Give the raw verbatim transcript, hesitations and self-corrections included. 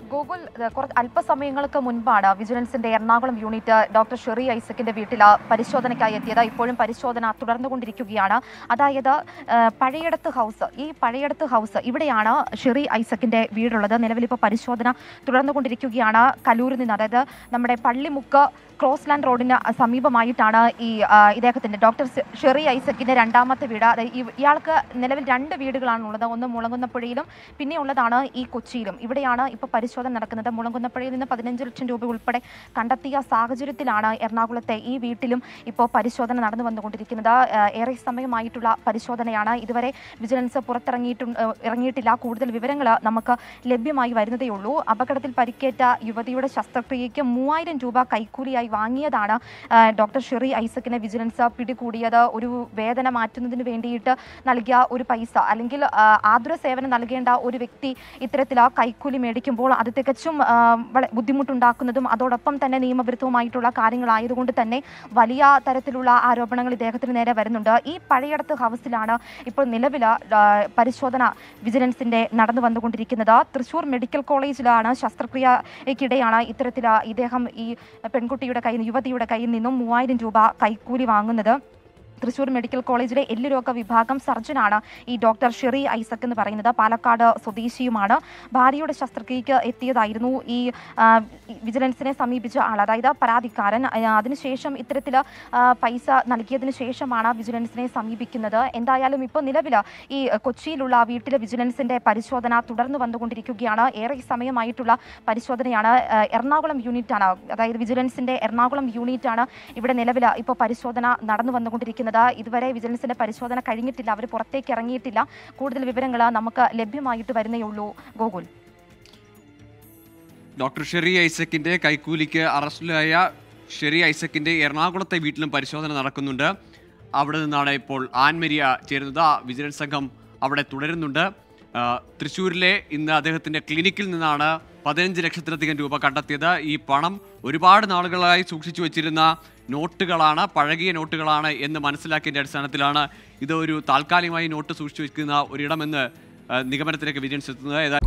Google കുറച്ച് അല്പസമയങ്ങൾക്ക് മുൻപാണ് വിജിലൻസിന്റെ എറണാകുളം യൂണിറ്റ് ഡോക്ടർ ഷെറി ഐസക്കിന്റെ വീട്ടിൽ പരിശോധനയ്ക്കായി എത്തിയത്. ഇപ്പോഴും പരിശോധന തുടർന്നുകൊണ്ടിരിക്കുകയാണ്. അതായത് പഴയടത്ത് ഹൗസ്, ഈ പഴയടത്ത് ഹൗസ് ഇവിടെയാണ് ഷെറി ഐസക്കിന്റെ വീടുള്ളത്. നിലവിലിപ്പോൾ പരിശോധന തുടർന്നുകൊണ്ടിരിക്കുകയാണ്. കലൂരിൽ നിന്ന്, അതായത് നമ്മുടെ പള്ളിമുക്ക് ക്രോസ് ലാൻഡ് റോഡിന് സമീപമായിട്ടാണ് ഈ ഇദ്ദേഹത്തിന്റെ ഡോക്ടർ ഷെറി ഐസക്കിന്റെ രണ്ടാമത്തെ വീട്. ഇയാൾക്ക് നിലവിൽ രണ്ട് വീടുകളാണുള്ളത്. ഒന്ന് മുളങ്കുന്നപ്പുഴയിലും പിന്നെ ഉള്ളതാണ് ഈ കൊച്ചിയിലും. ഇവിടെയാണ് ഇപ്പോൾ പരിശോധന നടക്കുന്നത്. മുളങ്കുന്നപ്പുഴയിൽ നിന്ന് പതിനഞ്ച് ലക്ഷം രൂപ ഉൾപ്പെടെ കണ്ടെത്തിയ സാഹചര്യത്തിലാണ് എറണാകുളത്തെ ഈ വീട്ടിലും ഇപ്പോൾ പരിശോധന നടന്നു വന്നുകൊണ്ടിരിക്കുന്നത്. ഏറെ സമയമായിട്ടുള്ള പരിശോധനയാണ്. ഇതുവരെ വിജിലൻസ് പുറത്തിറങ്ങിയിട്ടു ഇറങ്ങിയിട്ടില്ല. കൂടുതൽ വിവരങ്ങൾ നമുക്ക് ലഭ്യമായി വരുന്നതേ ഉള്ളൂ. അപകടത്തിൽ പരിക്കേറ്റ യുവതിയുടെ ശസ്ത്രക്രിയയ്ക്ക് മൂവായിരം രൂപ കൈക്കൂലിയായി വാങ്ങിയതാണ് ഡോക്ടർ ഷെറി ഐസക്കിനെ വിജിലൻസ് പിടികൂടിയത്. ഒരു വേദന മാറ്റുന്നതിന് വേണ്ടിയിട്ട് നൽകിയ ഒരു പൈസ, അല്ലെങ്കിൽ ആതുര സേവനം നൽകേണ്ട ഒരു വ്യക്തി ഇത്തരത്തിൽ കൈക്കൂലി മേടിക്കുമ്പോൾ അത് തികച്ചും ബുദ്ധിമുട്ടുണ്ടാക്കുന്നതും അതോടൊപ്പം തന്നെ നിയമവിരുദ്ധവുമായിട്ടുള്ള കാര്യങ്ങളായതുകൊണ്ട് തന്നെ വലിയ തരത്തിലുള്ള ആരോപണങ്ങൾ ഇദ്ദേഹത്തിന് നേരെ വരുന്നുണ്ട്. ഈ പഴയടത്ത് ഹൗസിലാണ് ഇപ്പോൾ നിലവിൽ പരിശോധന വിജിലൻസിന്റെ നടന്നു വന്നുകൊണ്ടിരിക്കുന്നത്. തൃശൂർ മെഡിക്കൽ കോളേജിലാണ് ശസ്ത്രക്രിയയ്ക്കിടെയാണ് ഇത്തരത്തിൽ ഇദ്ദേഹം ഈ പെൺകുട്ടിയുടെ കയ്യിൽ യുവതിയുടെ കയ്യിൽ നിന്നും മൂവായിരം രൂപ കൈക്കൂലി വാങ്ങുന്നത്. തൃശൂർ മെഡിക്കൽ കോളേജിലെ എല്ലുരോഗ വിഭാഗം സർജനാണ് ഈ ഡോക്ടർ ഷെറി ഐസക് എന്ന് പറയുന്നത്. പാലക്കാട് സ്വദേശിയുമാണ്. ഭാര്യയുടെ ശസ്ത്രക്രിയയ്ക്ക് എത്തിയതായിരുന്നു ഈ വിജിലൻസിനെ സമീപിച്ച ആൾ, അതായത് പരാതിക്കാരൻ. അതിനുശേഷം ഇത്തരത്തിൽ പൈസ നൽകിയതിനു ശേഷമാണ് വിജിലൻസിനെ സമീപിക്കുന്നത്. എന്തായാലും ഇപ്പോൾ നിലവിൽ ഈ കൊച്ചിയിലുള്ള വീട്ടിലെ വിജിലൻസിന്റെ പരിശോധന തുടർന്നു വന്നുകൊണ്ടിരിക്കുകയാണ്. ഏറെ സമയമായിട്ടുള്ള പരിശോധനയാണ്. എറണാകുളം യൂണിറ്റാണ്, അതായത് വിജിലൻസിന്റെ എറണാകുളം യൂണിറ്റാണ് ഇവിടെ നിലവിൽ ഇപ്പോൾ പരിശോധന നടന്നു വന്നുകൊണ്ടിരിക്കുന്നത്. ഇതുവരെ വിജിലൻസിന്റെ പരിശോധന കഴിഞ്ഞിട്ടില്ല. അവർ പുറത്തേക്ക് ഇറങ്ങിയിട്ടില്ല. കൂടുതൽ വിവരങ്ങൾ നമുക്ക് ലഭ്യമായിട്ട് വരുന്നേ ഉള്ളൂ. ഗോകുൽ, ഡോക്ടർ ഷെറി ഐസക്കിന്റെ കൈക്കൂലിക്ക് അറസ്റ്റിലായ ഷെറി ഐസക്കിന്റെ എറണാകുളത്തെ വീട്ടിലും പരിശോധന നടക്കുന്നുണ്ട്. അവിടെ നിന്നാണ് ഇപ്പോൾ ആൻമരിയ ചേരുന്നത്. വിജിലൻസ് സംഘം അവിടെ തുടരുന്നുണ്ട്. തൃശ്ശൂരിലെ ഇന്ന് അദ്ദേഹത്തിന്റെ ക്ലിനിക്കിൽ നിന്നാണ് പതിനഞ്ച് ലക്ഷത്തിലധികം രൂപ കണ്ടെത്തിയത്. ഈ പണം ഒരുപാട് നാളുകളായി സൂക്ഷിച്ചു വെച്ചിരുന്ന നോട്ടുകളാണ്, പഴകിയ നോട്ടുകളാണ് എന്ന് മനസ്സിലാക്കിയതിൻ്റെ അടിസ്ഥാനത്തിലാണ് ഇത് ഒരു താൽക്കാലികമായി നോട്ട് സൂക്ഷിച്ചു വെക്കുന്ന ഒരിടമെന്ന് നിഗമനത്തിലേക്ക് വിജിലൻസ് എത്തുന്നത്.